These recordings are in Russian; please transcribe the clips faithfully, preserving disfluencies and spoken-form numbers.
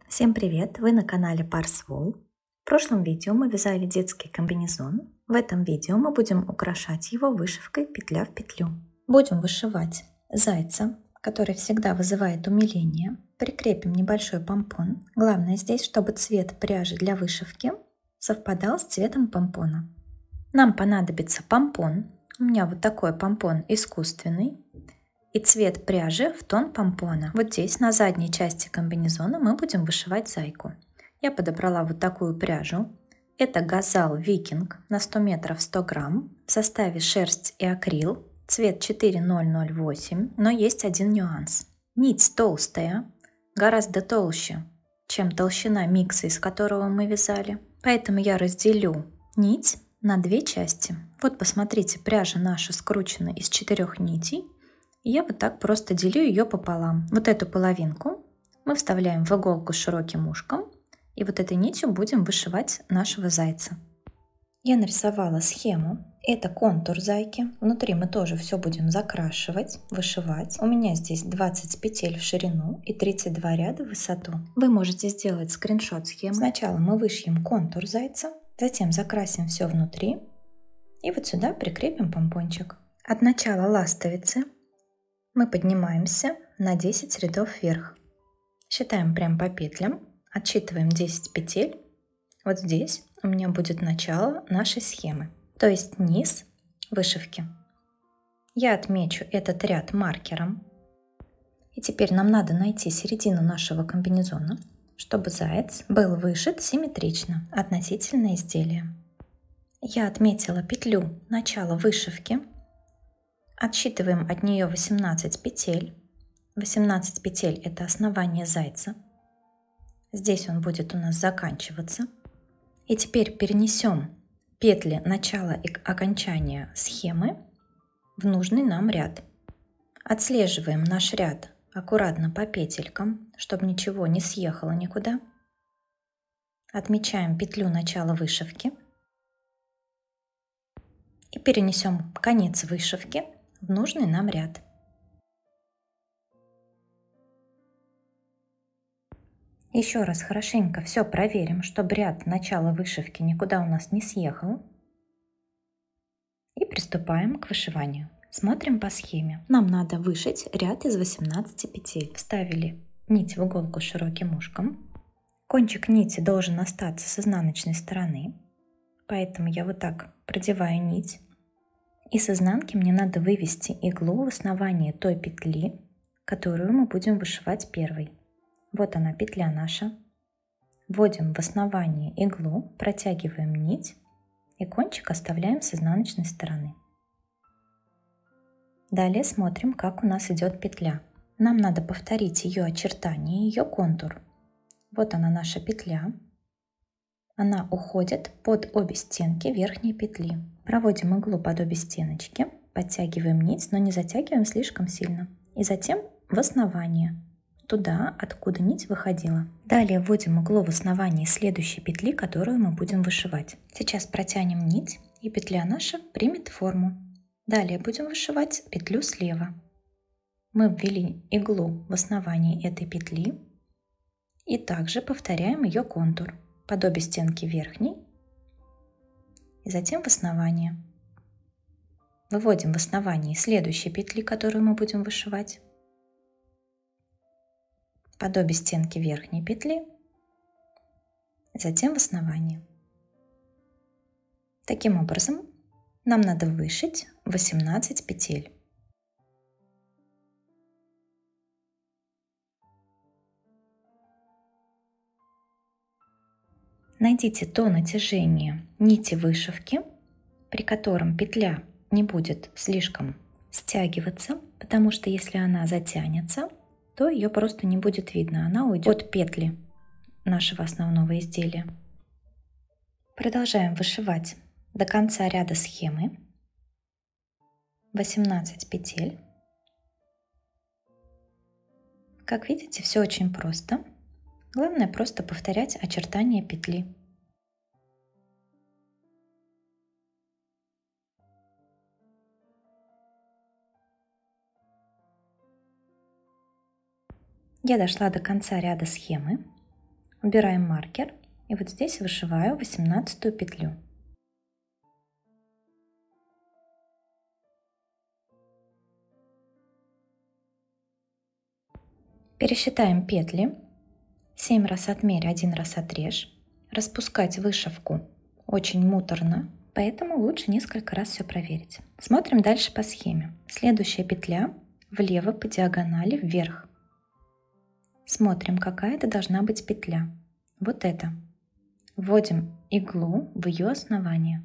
Всем привет! Вы на канале Parsewool. В прошлом видео мы вязали детский комбинезон. В этом видео мы будем украшать его вышивкой петля в петлю. Будем вышивать зайца, который всегда вызывает умиление. Прикрепим небольшой помпон. Главное здесь, чтобы цвет пряжи для вышивки совпадал с цветом помпона. Нам понадобится помпон. У меня вот такой помпон искусственный. И цвет пряжи в тон помпона. Вот здесь на задней части комбинезона мы будем вышивать зайку. Я подобрала вот такую пряжу. Это газал Викинг на сто метров сто грамм. В составе шерсть и акрил. Цвет четыре ноль ноль восемь. Но есть один нюанс. Нить толстая, гораздо толще, чем толщина микса, из которого мы вязали. Поэтому я разделю нить на две части. Вот посмотрите, пряжа наша скручена из четырех нитей. И я вот так просто делю ее пополам. Вот эту половинку мы вставляем в иголку с широким ушком. И вот этой нитью будем вышивать нашего зайца. Я нарисовала схему. Это контур зайки. Внутри мы тоже все будем закрашивать, вышивать. У меня здесь двадцать петель в ширину и тридцать два ряда в высоту. Вы можете сделать скриншот схемы. Сначала мы вышьем контур зайца, затем закрасим все внутри. И вот сюда прикрепим помпончик. От начала ластовицы мы поднимаемся на десять рядов вверх. Считаем прям по петлям, отсчитываем десять петель. Вот здесь у меня будет начало нашей схемы, то есть низ вышивки. Я отмечу этот ряд маркером. И теперь нам надо найти середину нашего комбинезона, чтобы заяц был вышит симметрично относительно изделия. Я отметила петлю начала вышивки. Отсчитываем от нее восемнадцать петель. восемнадцать петель – это основание зайца. Здесь он будет у нас заканчиваться. И теперь перенесем петли начала и окончания схемы в нужный нам ряд. Отслеживаем наш ряд аккуратно по петелькам, чтобы ничего не съехало никуда. Отмечаем петлю начала вышивки. И перенесем конец вышивки в нужный нам ряд. Еще раз хорошенько все проверим, чтобы ряд начала вышивки никуда у нас не съехал. И приступаем к вышиванию. Смотрим по схеме. Нам надо вышить ряд из восемнадцати петель. Вставили нить в иголку с широким ушком. Кончик нити должен остаться с изнаночной стороны, поэтому я вот так продеваю нить. И с изнанки мне надо вывести иглу в основание той петли, которую мы будем вышивать первой. Вот она, петля наша. Вводим в основание иглу, протягиваем нить и кончик оставляем с изнаночной стороны. Далее смотрим, как у нас идет петля. Нам надо повторить ее очертания, ее контур. Вот она, наша петля. Она уходит под обе стенки верхней петли. Проводим иглу под обе стеночки, подтягиваем нить, но не затягиваем слишком сильно. И затем в основание, туда, откуда нить выходила. Далее вводим иглу в основание следующей петли, которую мы будем вышивать. Сейчас протянем нить, и петля наша примет форму. Далее будем вышивать петлю слева. Мы ввели иглу в основание этой петли и также повторяем ее контур под обе стенки верхней и затем в основание. Выводим в основание следующей петли, которую мы будем вышивать, под обе стенки верхней петли, затем в основание. Таким образом, нам надо вышить восемнадцать петель. Найдите то натяжение нити вышивки, при котором петля не будет слишком стягиваться, потому что если она затянется, то ее просто не будет видно, она уйдет от петли нашего основного изделия. Продолжаем вышивать до конца ряда схемы. восемнадцать петель. Как видите, все очень просто. Главное просто повторять очертания петли. Я дошла до конца ряда схемы. Убираем маркер и вот здесь вышиваю восемнадцатую петлю. Пересчитаем петли. семь раз отмерь, один раз отрежь. Распускать вышивку очень муторно, поэтому лучше несколько раз все проверить. Смотрим дальше по схеме. Следующая петля влево по диагонали вверх. Смотрим, какая это должна быть петля. Вот это. Вводим иглу в ее основание.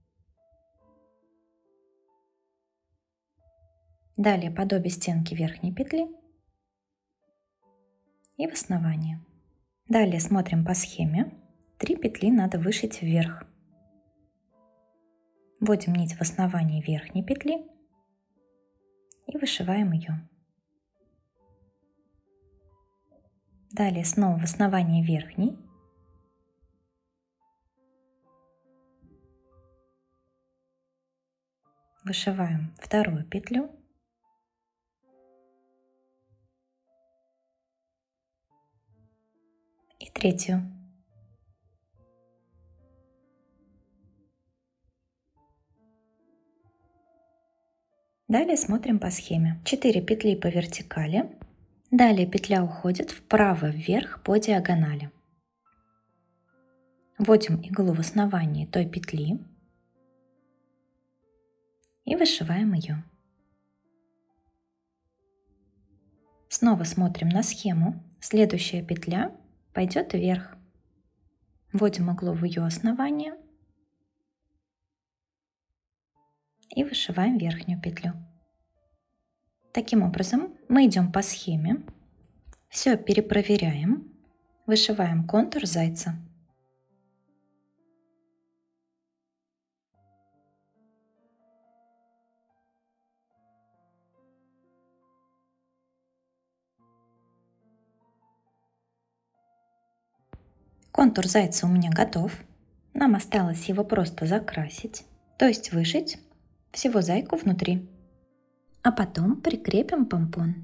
Далее под обе стенки верхней петли и в основание. Далее смотрим по схеме. Три петли надо вышить вверх. Вводим нить в основание верхней петли и вышиваем ее. Далее снова в основание верхней. Вышиваем вторую петлю. И третью. Далее смотрим по схеме. четыре петли по вертикали. Далее петля уходит вправо вверх по диагонали. Вводим иглу в основание той петли и вышиваем ее. Снова смотрим на схему. Следующая петля пойдет вверх. Вводим иглу в ее основание и вышиваем верхнюю петлю. Таким образом, мы идем по схеме, все перепроверяем, вышиваем контур зайца. Контур зайца у меня готов. Нам осталось его просто закрасить, то есть вышить всего зайку внутри. А потом прикрепим помпон.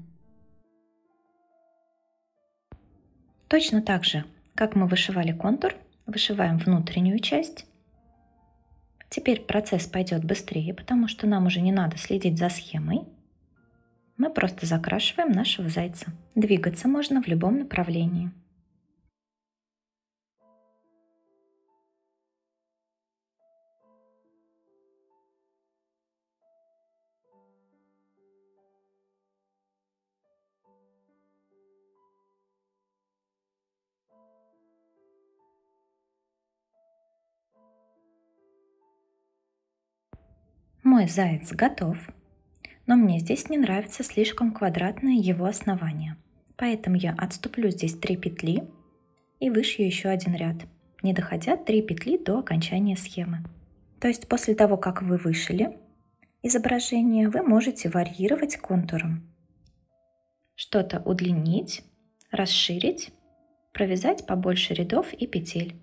Точно так же, как мы вышивали контур, вышиваем внутреннюю часть. Теперь процесс пойдет быстрее, потому что нам уже не надо следить за схемой. Мы просто закрашиваем нашего зайца. Двигаться можно в любом направлении. Мой заяц готов, но мне здесь не нравится слишком квадратное его основание. Поэтому я отступлю здесь три петли и вышью еще один ряд, не доходя три петли до окончания схемы. То есть после того, как вы вышили изображение, вы можете варьировать контуром. Что-то удлинить, расширить, провязать побольше рядов и петель.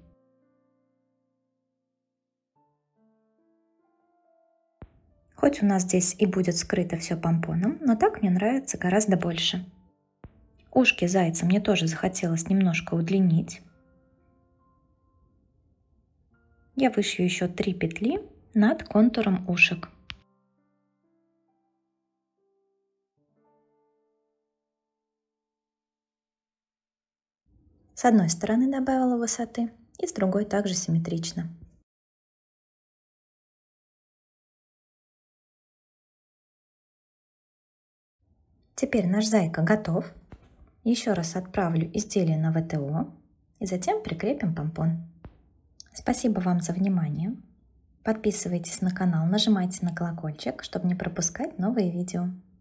Хоть у нас здесь и будет скрыто все помпоном, но так мне нравится гораздо больше. Ушки зайца мне тоже захотелось немножко удлинить. Я вышью еще три петли над контуром ушек. С одной стороны добавила высоты и с другой также симметрично. Теперь наш зайка готов. Еще раз отправлю изделие на вэ тэ о и затем прикрепим помпон. Спасибо вам за внимание. Подписывайтесь на канал, нажимайте на колокольчик, чтобы не пропускать новые видео.